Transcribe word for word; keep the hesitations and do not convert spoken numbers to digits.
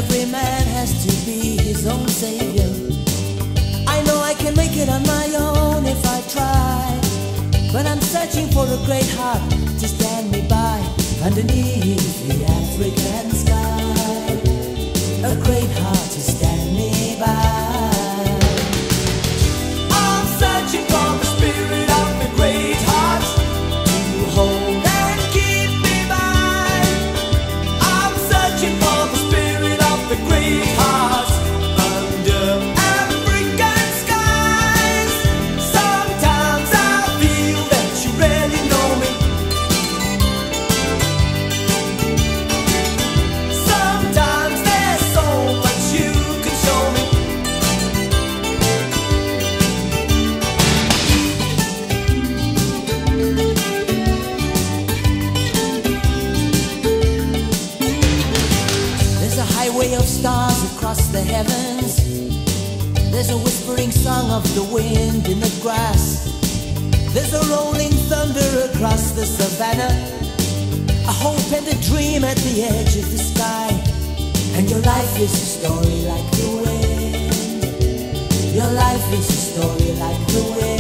every man has to be his own savior. I know I can make it on my own if I try, but I'm searching for a great heart to stand me by underneath the African sky. A great heart to stand me by. I'm searching for the spirit of the great heart to hold and keep me by. I'm searching for the spirit of the great heart under African skies. Sometimes I feel that you really know me. Sometimes there's so much you can show me. There's a highway of stars across the heavens. There's a whispering song of the wind in the grass. There's a rolling thunder across the savannah, a hope and a dream at the edge of the sky. And your life is a story like the wind. Your life is a story like the wind.